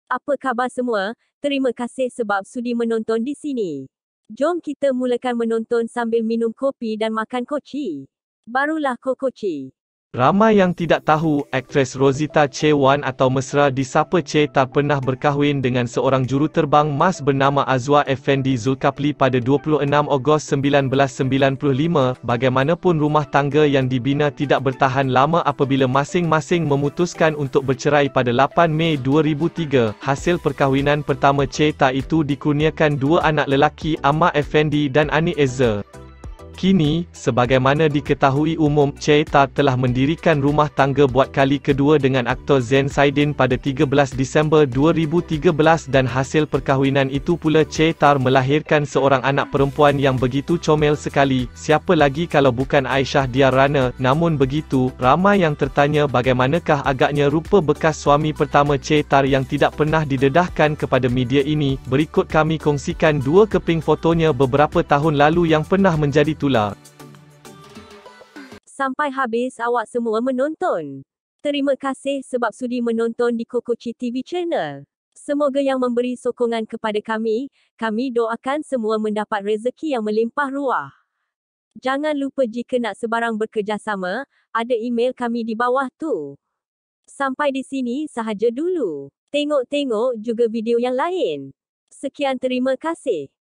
Apa khabar semua? Terima kasih sebab sudi menonton di sini. Jom kita mulakan menonton sambil minum kopi dan makan koci. Barulah kokoci. Ramai yang tidak tahu, aktris Rosita Chewan atau mesra disapa Che tak pernah berkahwin dengan seorang juruterbang MAS bernama Azwa Effendi Zulkifli pada 26 Ogos 1995. Bagaimanapun rumah tangga yang dibina tidak bertahan lama apabila masing-masing memutuskan untuk bercerai pada 8 Mei 2003. Hasil perkahwinan pertama Che tak itu dikurniakan dua anak lelaki, Ahmad Effendi dan Ani Ezra. Kini, sebagaimana diketahui umum, Che Tar telah mendirikan rumah tangga buat kali kedua dengan aktor Zain Saidin pada 13 Disember 2013 dan hasil perkahwinan itu pula Che Tar melahirkan seorang anak perempuan yang begitu comel sekali, siapa lagi kalau bukan Aisyah Diar Rana. Namun begitu, ramai yang tertanya bagaimanakah agaknya rupa bekas suami pertama Che Tar yang tidak pernah didedahkan kepada media ini. Berikut kami kongsikan dua keping fotonya beberapa tahun lalu yang pernah menjadi tular. Sampai habis awak semua menonton. Terima kasih sebab sudi menonton di Kokoci TV Channel. Semoga yang memberi sokongan kepada kami doakan semua mendapat rezeki yang melimpah ruah. Jangan lupa jika nak sebarang bekerjasama, ada email kami di bawah tu. Sampai di sini sahaja dulu. Tengok-tengok juga video yang lain. Sekian, terima kasih.